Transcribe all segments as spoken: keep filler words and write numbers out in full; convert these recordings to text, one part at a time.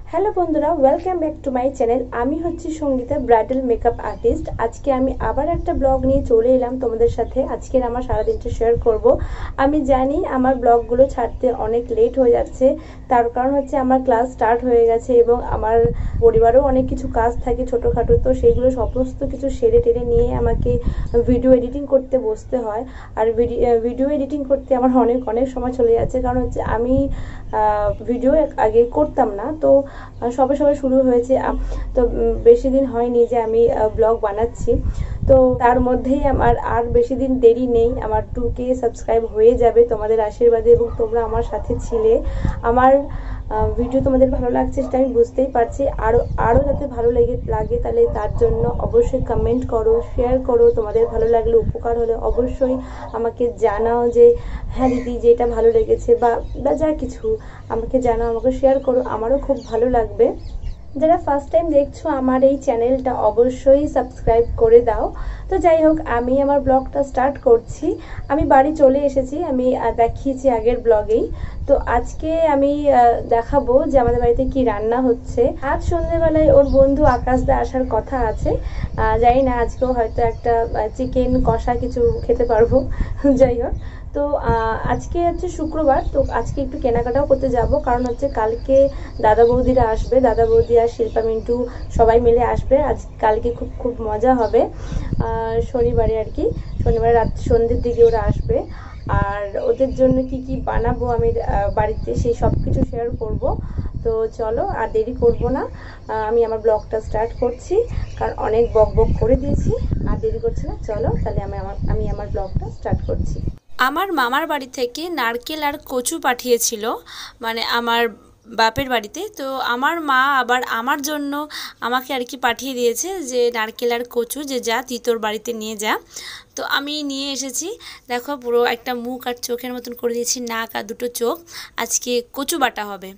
Hello বন্ধুরা, welcome back to my channel. আমি হচ্ছি সঙ্গীতা, ব্রাইডাল মেকআপ আর্টিস্ট। আজকে আমি আবার একটা ব্লগ নিয়ে চলে এলাম তোমাদের সাথে। আজকের আমার সারাদিনটা শেয়ার করব। আমি জানি আমার ব্লগগুলো ছাড়তে অনেক লেট হয়ে যাচ্ছে, তার কারণ হচ্ছে আমার ক্লাস স্টার্ট হয়ে গেছে এবং আমার পরিবারেও অনেক কিছু কাজ থাকে ছোটোখাটো, তো সেইগুলো সমস্ত কিছু সেরে টেরে নিয়ে আমাকে ভিডিও এডিটিং করতে বসতে হয়। আর ভিডিও এডিটিং করতে আমার অনেক অনেক সময় চলে যাচ্ছে, কারণ হচ্ছে আমি ভিডিও আগে করতাম না, তো সবে সবে শুরু হয়েছে, তো বেশি দিন হয়নি যে আমি ব্লগ বানাচ্ছি। তো তার মধ্যেই আমার আর বেশি দিন দেরি নেই, আমার টু কে সাবস্ক্রাইব হয়ে যাবে তোমাদের আশীর্বাদে, এবং তোমরা আমার সাথে ছিলে। আমার ভিডিও তোমাদের ভালো লাগছে সেটা আমি বুঝতেই পারছি, আরও আরও যাতে ভালো লেগে লাগে তাহলে তার জন্য অবশ্যই কমেন্ট করো, শেয়ার করো। তোমাদের ভালো লাগলে, উপকার হলে অবশ্যই আমাকে জানাও যে হ্যাঁ দিদি যেটা ভালো লেগেছে, বা বা যা কিছু আমাকে জানাও, আমাকে শেয়ার করো, আমারও খুব ভালো লাগবে। যারা ফার্স্ট টাইম দেখছো আমার এই চ্যানেলটা অবশ্যই সাবস্ক্রাইব করে দাও। তো যাই হোক, আমি আমার ব্লগটা স্টার্ট করছি। আমি বাড়ি চলে এসেছি, আমি দেখিয়েছি আগের ব্লগেই। তো আজকে আমি দেখাবো যে আমাদের বাড়িতে কি রান্না হচ্ছে। আজ সন্ধ্যেবেলায় ওর বন্ধু আকাশদা আসার কথা আছে, জানি না আজকেও হয়তো একটা চিকেন কষা কিছু খেতে পারবো। যাই হোক, তো আজকে হচ্ছে শুক্রবার, তো আজকে একটু কেনাকাটাও করতে যাব, কারণ হচ্ছে কালকে দাদা বৌদিরা আসবে, দাদা বৌদি আর শিল্পা মিন্টু সবাই মিলে আসবে। আজ কালকে খুব খুব মজা হবে, শনিবারে আর কি, শনিবার রাত সন্ধ্যের দিকে ওরা আসবে। আর ওদের জন্য কি কি বানাবো আমি বাড়িতে সেই সব কিছু শেয়ার করব। তো চলো আর দেরি করব না, আমি আমার ব্লগটা স্টার্ট করছি, কারণ অনেক বক বক করে দিয়েছি। আর দেরি করছি না, চলো তাহলে আমি আমার আমি আমার ব্লগটা স্টার্ট করছি। আমার মামার বাড়ি থেকে নারকেল আর কচু পাঠিয়েছিল, মানে আমার বাপের বাড়িতে। তো আমার মা আবার আমার জন্য আমাকে আর কি পাঠিয়ে দিয়েছে যে নারকেল আর কচু যে যা তুই তোর বাড়িতে নিয়ে যা। তো আমি নিয়ে এসেছি, দেখো পুরো একটা মুখ আর চোখের মতন করে দিয়েছি, নাক আর দুটো চোখ। আজকে কচু বাটা হবে।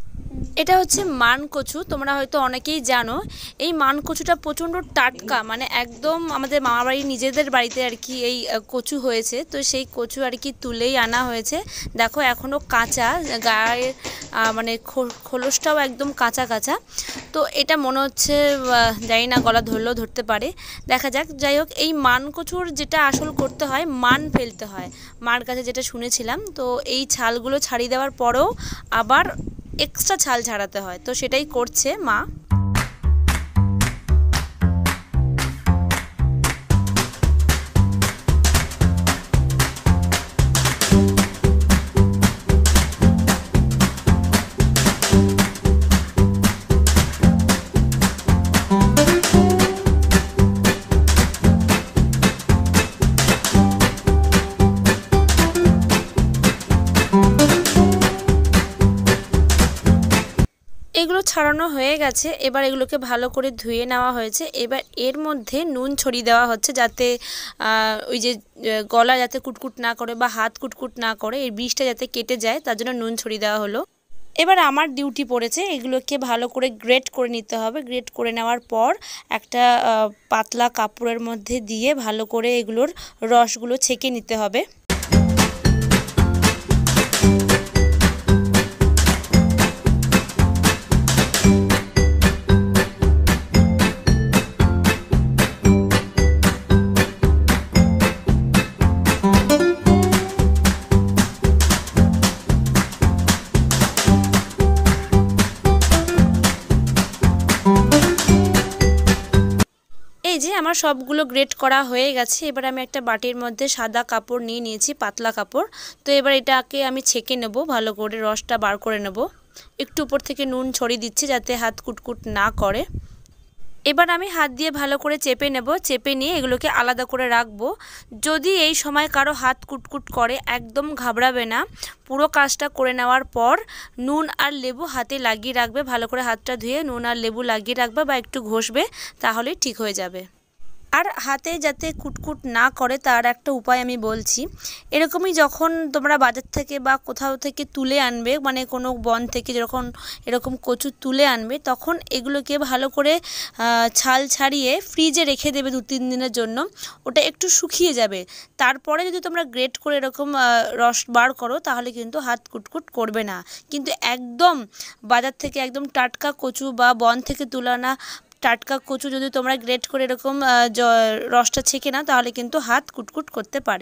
এটা হচ্ছে মান কচু, তোমরা হয়তো অনেকেই জানো। এই মান কচুটা প্রচণ্ড টাটকা, মানে একদম আমাদের মামা বাড়ির নিজেদের বাড়িতে আর কি এই কচু হয়েছে। তো সেই কচু আর কি তুলেই আনা হয়েছে। দেখো এখনও কাঁচা, গায়ের মানে খোলসটাও একদম কাঁচা কাঁচা। তো এটা মনে হচ্ছে জানি না গলা ধরলেও ধরতে পারে, দেখা যাক। যাই হোক, এই মান কচুর যেটা আসল করতে হয়, মান ফেলতে হয় মার কাছে, যেটা শুনেছিলাম। তো এই ছালগুলো ছাড়িয়ে দেওয়ার পরেও আবার এক্সট্রা ছাল ছাড়াতে হয়, তো সেটাই করছে মা। এগুলো ছাড়ানো হয়ে গেছে, এবার এগুলোকে ভালো করে ধুয়ে নেওয়া হয়েছে। এবার এর মধ্যে নুন ছড়িয়ে দেওয়া হচ্ছে, যাতে ওই যে গলা যাতে কুটকুট না করে বা হাত কুটকুট না করে, এই বিষটা যাতে কেটে যায়, তার জন্য নুন ছড়িয়ে দেওয়া হলো। এবার আমার ডিউটি পড়েছে, এগুলোকে ভালো করে গ্রেট করে নিতে হবে। গ্রেট করে নেওয়ার পর একটা পাতলা কাপড়ের মধ্যে দিয়ে ভালো করে এগুলোর রসগুলো ছেঁকে নিতে হবে। এই যে আমার সবগুলো গ্রেট করা হয়ে গেছে। এবার আমি একটা বাটির মধ্যে সাদা কাপড় নিয়ে নিয়েছি, পাতলা কাপড়। তো এবার এটাকে আমি ছেঁকে নেব, ভালো করে রসটা বার করে নেব। একটু উপর থেকে নুন ছড়িয়ে দিচ্ছি যাতে হাত কুটকুট না করে। এবার আমি হাত দিয়ে ভালো করে চেপে নেব, চেপে নিয়ে এগুলোকে আলাদা করে রাখবো। যদি এই সময় কারো হাত কুটকুট করে, একদম ঘাবড়াবে না। পুরো কাজটা করে নেওয়ার পর নুন আর লেবু হাতে লাগিয়ে রাখবে, ভালো করে হাতটা ধুয়ে নুন আর লেবু লাগিয়ে রাখবে বা একটু ঘষবে, তাহলেই ঠিক হয়ে যাবে। আর হাতে যাতে কুটকুট না করে তার একটা উপায় আমি বলছি। এরকমই যখন তোমরা বাজার থেকে বা কোথাও থেকে তুলে আনবে, মানে কোনো বন থেকে যখন এরকম কচু তুলে আনবে, তখন এগুলোকে ভালো করে ছাল ছাড়িয়ে ফ্রিজে রেখে দেবে দু তিন দিনের জন্য। ওটা একটু শুকিয়ে যাবে, তারপরে যদি তোমরা গ্রেট করে এরকম রস বার করো তাহলে কিন্তু হাত কুটকুট করবে না। কিন্তু একদম বাজার থেকে একদম টাটকা কচু বা বন থেকে তুলানা টাটকা কচু যদি তোমরা গ্রেট করে এরকম রসটা ছেঁকে নাও তাহলে কিন্তু হাত কুটকুট করতে পারে।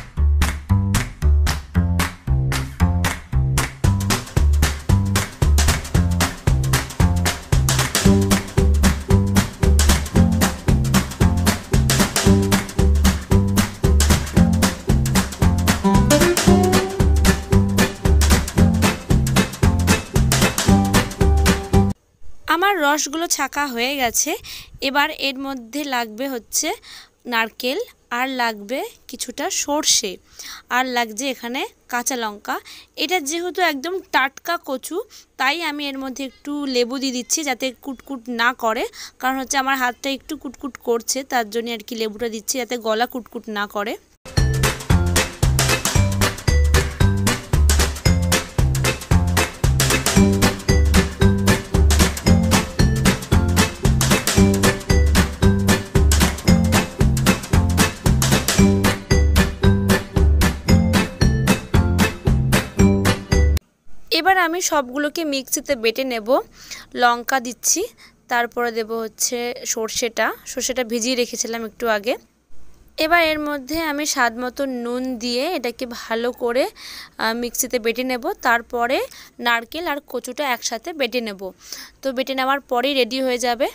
আমার রসগুলো ছাকা হয়ে গেছে। এবার এর মধ্যে লাগবে হচ্ছে নারকেল, আর লাগবে কিছুটা সর্ষে, আর লাগছে এখানে কাঁচা লঙ্কা। এটা যেহেতু একদম টাটকা কচু তাই আমি এর মধ্যে একটু লেবু দিয়ে দিচ্ছি যাতে কুটকুট না করে, কারণ হচ্ছে আমার হাতটা একটু কুটকুট করছে, তার জন্য আর কি লেবুটা দিচ্ছি যাতে গলা কুটকুট না করে। এবার আমি সবগুলোকে মিক্সিতে বেটে নেব। লঙ্কা দিচ্ছি, তারপরে দেব হচ্ছে সর্ষেটা, সর্ষেটা ভিজিয়ে রেখেছিলাম একটু আগে। এবার এর মধ্যে আমি স্বাদ মতো নুন দিয়ে এটাকে ভালো করে মিক্সিতে বেটে নেব। তারপরে নারকেল আর কচুটা একসাথে বেটে নেব। তো বেটে নেওয়ার পরেই রেডি হয়ে যাবে।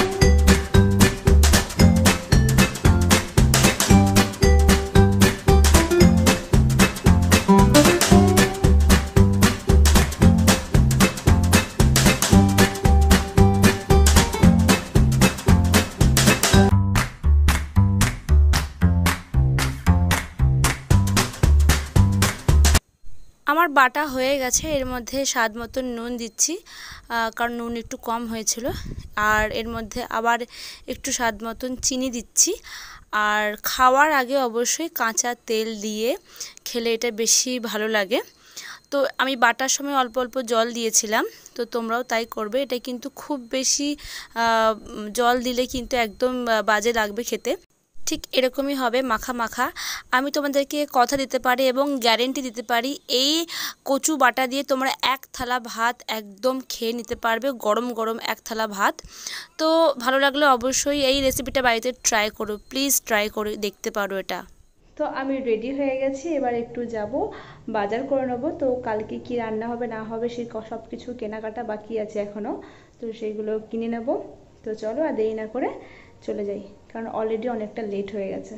আমার বাটা হয়ে গেছে, এর মধ্যে স্বাদ মতো নুন দিচ্ছি, কারণ নুন একটু কম হয়েছিল। আর এর মধ্যে আবার একটু স্বাদ মতন চিনি দিচ্ছি। আর খাওয়ার আগে অবশ্যই কাঁচা তেল দিয়ে খেলে এটা বেশি ভালো লাগে। তো আমি বাটার সময় অল্প অল্প জল দিয়েছিলাম, তো তোমরাও তাই করবে। এটা কিন্তু খুব বেশি জল দিলে কিন্তু একদম বাজে লাগবে খেতে। ঠিক এরকমই হবে মাখা মাখা। আমি তোমাদেরকে কথা দিতে পারি এবং গ্যারেন্টি দিতে পারি এই কচু বাটা দিয়ে তোমরা এক থালা ভাত একদম খেয়ে নিতে পারবে, গরম গরম এক থালা ভাত। তো ভালো লাগলে অবশ্যই এই রেসিপিটা বাড়িতে ট্রাই করো, প্লিজ ট্রাই করে দেখতে পারো এটা। তো আমি রেডি হয়ে গেছি, এবার একটু যাব বাজার করে নেব। তো কালকে কি রান্না হবে না হবে সেই সব কিছু কেনাকাটা বাকি আছে এখনও, তো সেইগুলো কিনে নেব। তো চলো আর দেরি না করে চলে যাই, কারণ অলরেডি অনেকটা লেট হয়ে গেছে।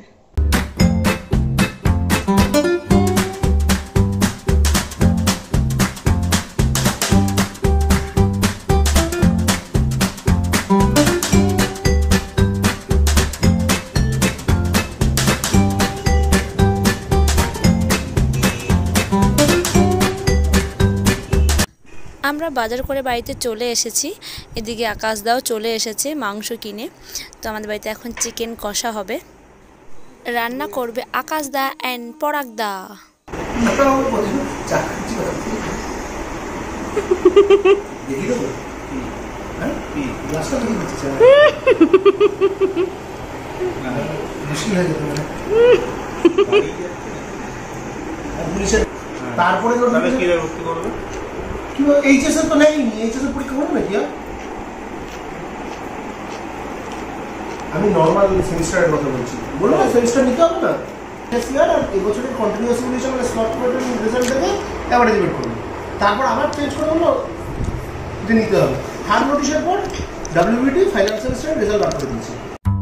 আমরা বাজার করে বাড়িতে চলে এসেছি। এদিকে আকাশদাও চলে এসেছে মাংস কিনে। তো আমাদের বাড়িতে এখন চিকেন কষা হবে, রান্না করবে আকাশদা অ্যান্ড পরাগদা। তারপরে এইচএস তো নেয়নি, এইচএস এর পরীক্ষা করবে নাকি? আমি নর্মাল সেমিস্টারের কথা বলছি, বলবো না সেমিস্টার নিতে হবে না। ইয়ার আর এই বছরের কন্টিনিউয়াস ইভ্যালুয়েশন মানে স্লট করে রেজাল্ট দেখে এভারেজ বের করবে, তারপর আবার চেঞ্জ করে হলো যে নিতে হবে। থার্ড নোটিশের পর ডাব্লিউবিটি ফাইনাল সেমিস্টারের রেজাল্ট বার করে দিয়েছে।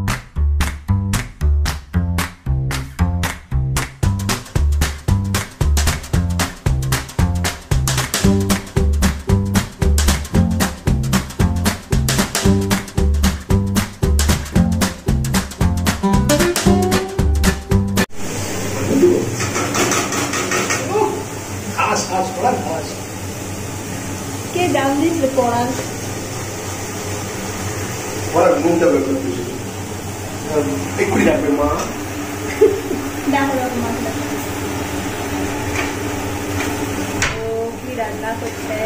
কে ডাল দিয়েছিল পড়ার? পড়ার মুখটা বের করতে এক্ষুনি ডাকবে মা। দেখো দেখো মা ও কি রান্না করছে।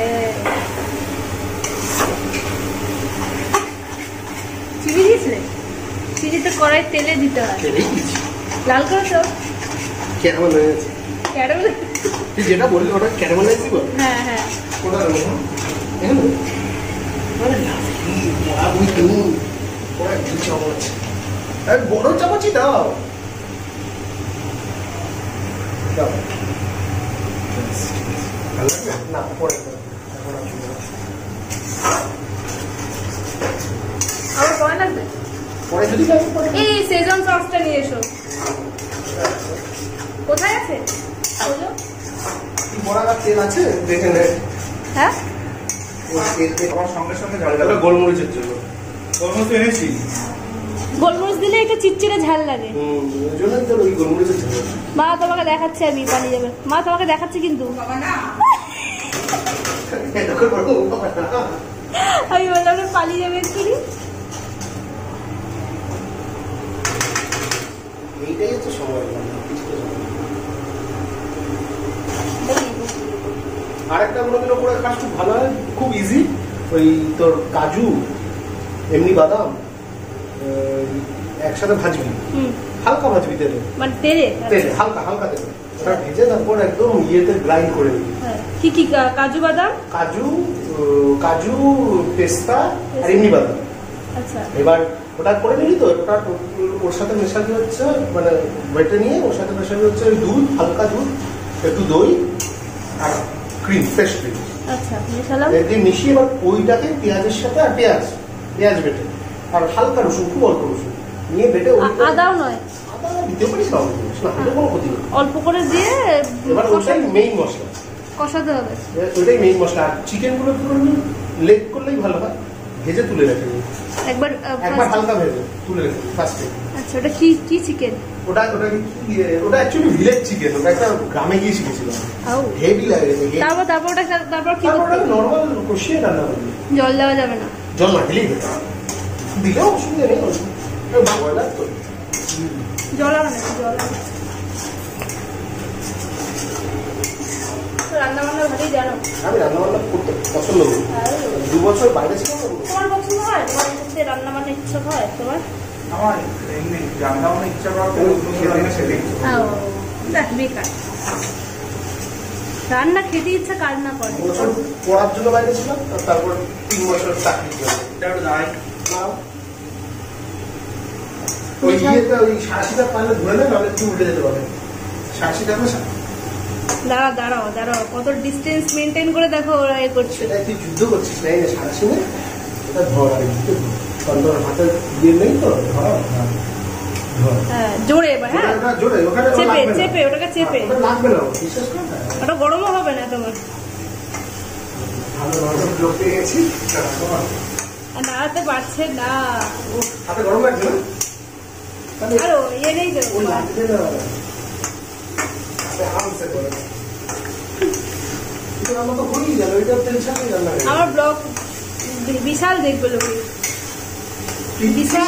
চিনি দিয়েছিলে? চিনি তো কড়াই তেলে দিতে হয়। লাল করে তো ক্যারামেলাইজ। ক্যারামেল তুই যেটা বললি ওটা ক্যারামেলাইজ দিব? হ্যাঁ হ্যাঁ ওটা এখানে আরে না ওরা তুমি তুমি ওরা কি চামচ আরে বড় চামচই দাও দাও না পরে আমার কয় লাগবে? পরে যদি লাগে পরে এই সেজন সসটা নিয়ে এসো। কোথায় আছে? বলো। কি বড় আর তেল আছে দেখে নে। হ্যাঁ ওই তেল দিয়ে আমার সঙ্গে সঙ্গে ঝাল দাও গোলমরিচের জন্য। গোলমরিচ এনেছি। গোলমরিচ দিলে একটু চিটচিটে ঝাল লাগে। হুম ওই জন্যই তো ওই গোলমরিচের ঝাল। মা তোমাকে দেখাচ্ছে আমি পালিয়ে যাবে। মা তোমাকে দেখাচ্ছে কিন্তু বাবা না এটা করে বড় বাবা না আমি বললাম না পালিয়ে যাবে এক্ষুনি। এইটাই হচ্ছে সময় আরেকটা কোনো দিনও করে কাজ খুব ভালো হয় খুব ইজি ওই তোর কাজু এমনি বাদাম একসাথে ভাজবি হালকা ভাজবি তেলে মানে তেলে তেলে হালকা হালকা তেলে ওটা ভেজে তারপর একদম ইয়েতে গ্রাইন্ড করে দিবি। কি কি কাজু বাদাম কাজু কাজু পেস্তা আর এমনি বাদাম। আচ্ছা এবার ওটা করে নিলি তো ওটা ওর সাথে মেশাতে হচ্ছে মানে বেটে নিয়ে ওর সাথে মেশাতে হচ্ছে দুধ হালকা দুধ একটু দই আর ক্রিম ফ্রেশ ক্রিম। আচ্ছা মেশালাম এতে মিশিয়ে এবার ওইটাকে পেঁয়াজের সাথে আর পেঁয়াজ পেঁয়াজ বেটে আর হালকা রসুন খুব অল্প রসুন নিয়ে বেটে আদাও নয় আদা দিতে পারিস না এটা কোনো ক্ষতি নেই অল্প করে দিয়ে এবার ওটাই মেইন মশলা কষাতে হবে। ওইটাই মেইন মশলা আর চিকেন গুলো কি করবি লেগ করলেই ভালো হয় ভেজে তুলে রেখে দিবি একবার একবার হালকা ভেজে তুলে রেখে ফার্স্টে। আচ্ছা ওটা কি কি চিকেন? ওটা ওটা কি ওটা অ্যাকচুয়ালি ভিলেজ চিকেন ওটা একটা গ্রামে গিয়ে শিখেছিলাম হেভি লাগে। তারপর তারপর ওটা তারপর কি তারপর ওটা নর্মাল কষিয়ে রান্না করবি জল দেওয়া যাবে না? জল না দিলেই দিলেও অসুবিধা নেই বয়লার তো জল আনা জল আনা রান্না বান্না ভালোই জানো? আমি রান্না বান্না করতে পছন্দ করি দু বছর বাইরে ছিলাম। তোমার পছন্দ হয়? তোমার করতে রান্না বান্না ইচ্ছা হয় তোমার? আমার এমনি রান্না বান্না ইচ্ছা করা সেটাই দেখ বেকার রান্না খেতে ইচ্ছা কাজ না করে। বছর পড়ার জন্য বাইরে ছিলাম তারপর তিন বছর চাকরি নাই ওই ইয়েতে ওই সাড়ে পারলে ধরে নেন নাহলে তুই উঠে যেতে পারে সাড়ে পারলে দাঁড়াও দাঁড়াও দাঁড়াও কত ডিস্টেন্স মেনটেন করে দেখো ওরা এ করছে। সেটাই তুই যুদ্ধ করছিস না এই সাড়ে সিনে এটা ধর আর কারণ তোর হাতে দিয়ে নেই তো ধর হ্যাঁ জোরে এবার হ্যাঁ জোরে ওখানে চেপে চেপে ওটাকে চেপে লাগবে না বিশেষ করে ওটা গরমও হবে না তোমার। ভালো ভালো লোক পেয়ে গেছি নাড়াতে পারছে না হাতে গরম লাগছে না আরো ইয়ে নেই তো ওই লাগছে না আরামসে করে আমার তো হয়েই গেল এটা টেনশন নেই রান্না আমার ব্লগ বিশাল দেখবে লোকে বিশাল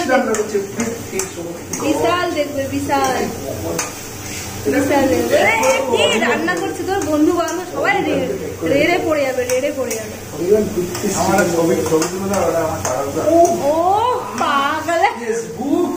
বিশাল দেখবে বিশাল বিশাল দেখবে কি রান্না করছে তোর বন্ধু বান্ধব সবাই রেড়ে পড়ে যাবে রেড়ে পড়ে যাবে। আমার ছবি ছবি তুলে দাও ওটা আমার সারা ও পাগলে ফেসবুক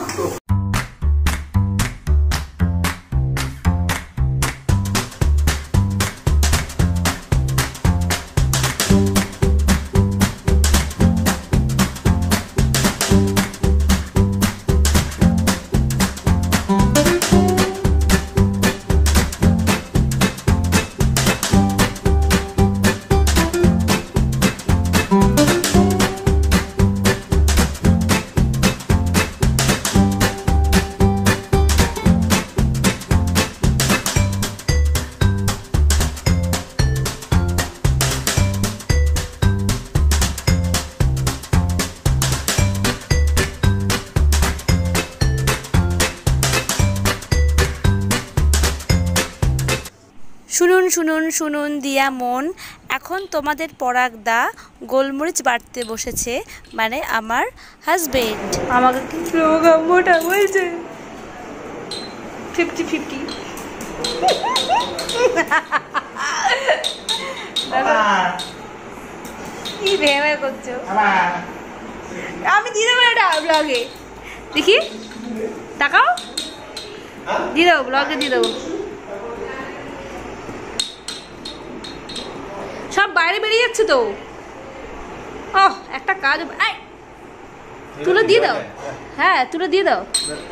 শুনুন শুনুন শুনুন দিয়া মন এখন তোমাদের পরাগ দা গোলমরিচ বাটতে বসেছে, মানে আমার হাজবেন্ড। আমাকে কিন্তু মোটা বলছে ফিফটি ফিফটি। কি ভেবে করছো? আমি দিয়ে দেবো এটা ব্লগে, দেখি তাকাও, দিয়ে দেবো ব্লগে, দিয়ে দেবো। সব বাইরে বেরিয়ে যাচ্ছে তো। ও একটা কাজ, তুলে দিয়ে দাও। হ্যাঁ তুলে দিয়ে দাও।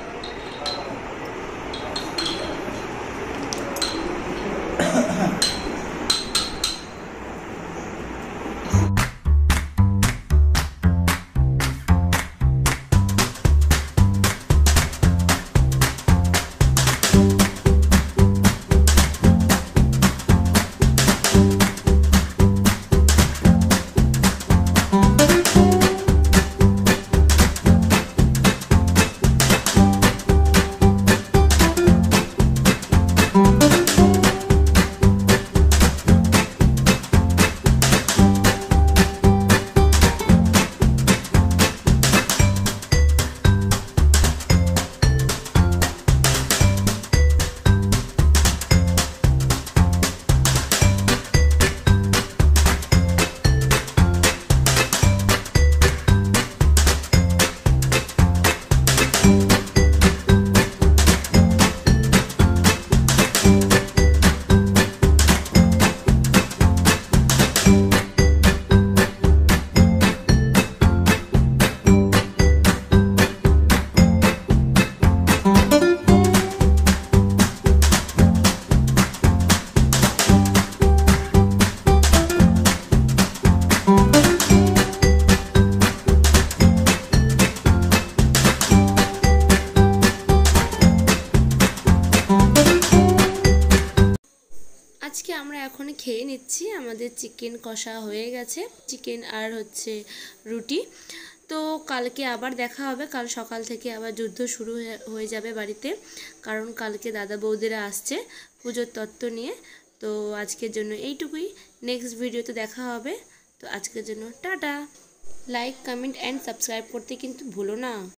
আজকে আমরা এখন খেয়ে নিচ্ছি, আমাদের চিকেন কষা হয়ে গেছে, চিকেন আর হচ্ছে রুটি। তো কালকে আবার দেখা হবে, কাল সকাল থেকে আবার যুদ্ধ শুরু হয়ে যাবে বাড়িতে, কারণ কালকে দাদা বৌদিরা আসছে পুজোর তত্ত্ব নিয়ে। তো আজকের জন্য এইটুকুই, নেক্সট ভিডিওতে দেখা হবে। তো আজকের জন্য tata. Like comment and subscribe করতে কিন্তু ভুলো না।